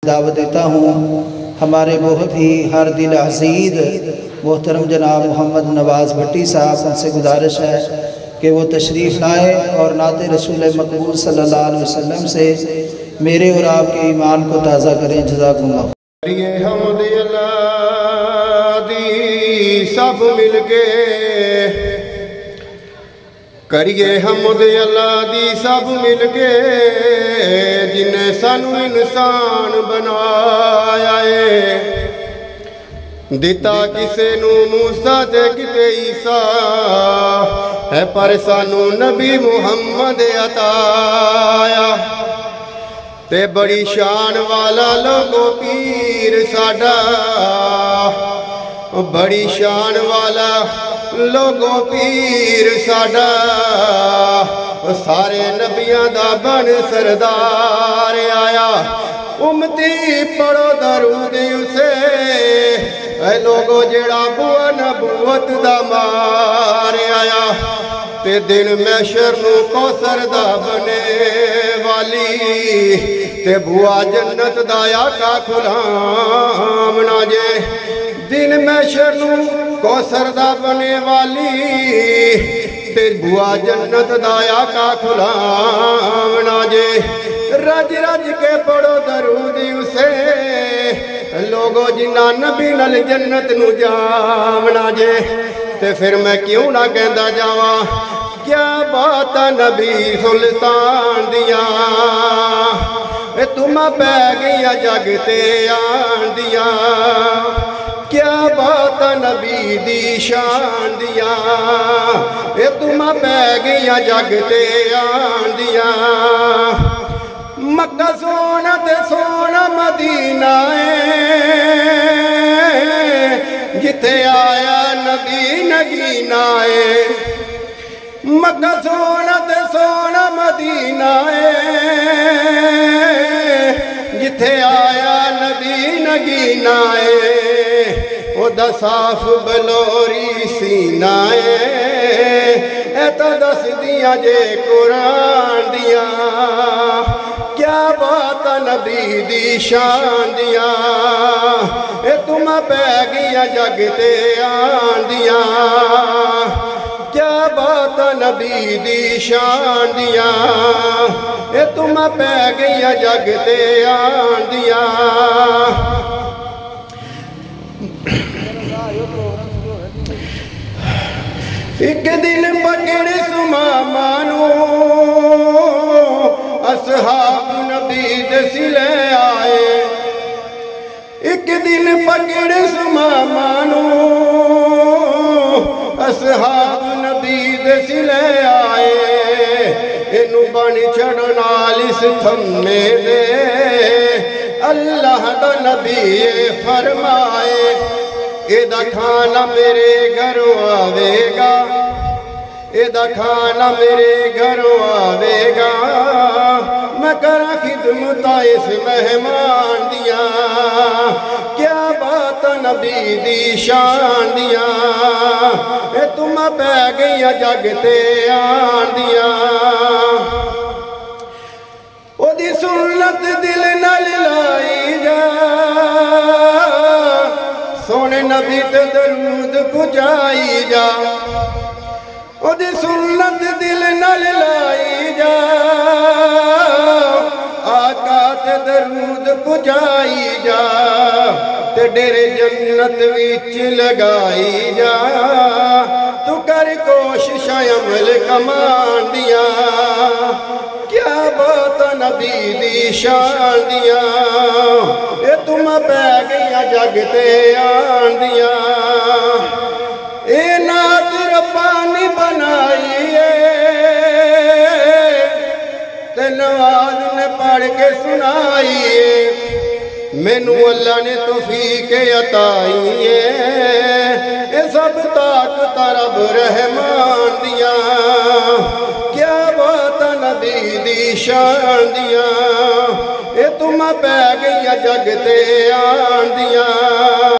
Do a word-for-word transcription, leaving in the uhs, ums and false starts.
दावत देता हूँ। हमारे बहुत ही हर दिल अजीज मोहतरम जनाब मोहम्मद नवाज़ भट्टी साहब, उनसे गुजारिश है कि वो तशरीफ़ लाएँ और नाते रसूल मकबूल सल्लल्लाहु अलैहि वसल्लम से मेरे और आपके ईमान को ताज़ा करें। जज़ाकुमुल्लाह। सब मिल के करिए हमद अल्लाह दी, सब मिल के जिन्हें सानू इंसान बनाया है। दिता किसे नू मूसा ते किते ईसा है, पर सानू नबी मुहम्मद अताया। ते बड़ी शान वाला लोगो पीर साडा, बड़ी शान वाला लोगो पीर साडा, सारे नबियां दा बन सरदार आया। उम्मती पढ़ो दरूद उसे, ऐ लोगो जेड़ा बुआ नबूवत दा मार आया। ते दिन मैशर नू कौसर दा बने वाली, ते बुआ जन्नत दा आका खुलाम ना जे। दिन मैशर नू कौसर दा बने वाली, ते बुआ जन्नत दा आका खुलाम ना जे। रज रज के पढ़ो दरूद उसे, लोगो जिन्ना नबी नल जन्नत नू जामना जे। ते फिर मैं क्यों ना कहंदा जावा, क्या बात नबी सुल्तान दिया, तुम पै गईया जग ते आन दिया। क्या बात नबी दी शान दिया, ए तुम पै गईया जग ते आन दिया। मक्का सोना ते सोना मदीना है, जिथे आया नबी नगीना है। मक्का सोना ते सोना मदीना है, जिथे आया नबी नगीना है। ओदा साफ बलोरी सीना है, ए तो दस दिया जे कुरान दिया। क्या बात नबी दी शान दिया, ए तुम पै गईया जग ते आन दिया। क्या बात नबी दी शान दिया, ए तुम पै गईया जग ते आन दिया। एक दिन पकड़े सुमामा नू, असहाब नबी दे सिले आए। एक दिन पकड़े सुमामा नू, असहाब नबी दे सिले आए। इनू बन छड़ नाल इस थम्मे दे, अल्लाह दा नबी फरमाए। एदा खाना मेरे घरों आवेगा, एदा खाना मेरे घरों आवेगा। मैं करा खिदमत इस मेहमान दिया। क्या बात नबी दी शान दिया, ए तुम पै गईया जग ते आन दिया। ओदी सुन्नत दिल नाल लाई जा, सोने नबी ते दरूद पुजाई जा। ओदी सुन्नत दिल नाल लाई जा, आका ते दरूद पुजाई जा। ते डेरे जन्नत विच लगाई जा, तू कर कोशिश अमल कमान दिया। क्या बात नबी दी शान दिया, ए तुम पै गईया जग ते आन दिया। ए नात रब्बानी बनाई ते नवाज ने पढ़ के सुनाई। मैनू अल्लाह ने तौफीक अताई है, सब ताकत रब रहमान दिया। क्या बात नबी दी शान दिया, ए तुम पै गईया जग ते आन दिया।